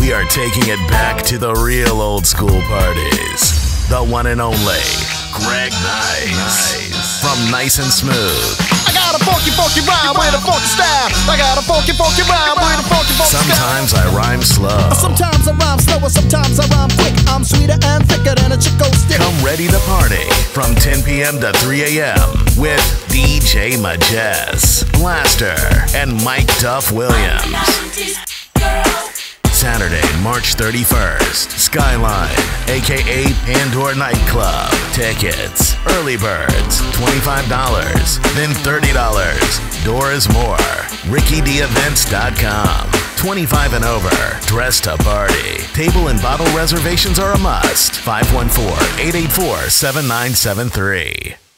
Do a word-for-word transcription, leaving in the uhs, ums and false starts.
We are taking it back to the real old school parties. The one and only Greg Nice. From Nice and Smooth. I got a funky, funky rhyme with a funky style. I got a funky, funky rhyme with a funky, funky style. Sometimes I rhyme slow. Sometimes I rhyme slow, and sometimes I rhyme quick. I'm sweeter and thicker than a Chico stick. Come ready to party from ten p m to three a m with D J MAJESS, Blaster, and Mike Duff Williams. Saturday, March thirty-first, Skyline, aka Pandore Nightclub. Tickets, early birds, twenty-five dollars, then thirty dollars. Doors more. Ricky D Events dot com. twenty-five and over, dress to party. Table and bottle reservations are a must. five one four, eight eight four, seven nine seven three.